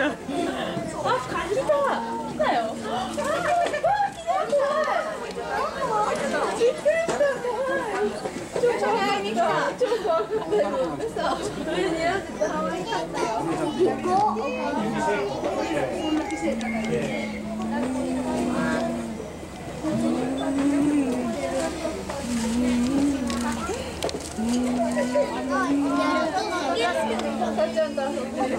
来たよ。超可愛い。超怖かったよ。嘘。似合ってて可愛かったよ。赤ちゃんと遊んでる。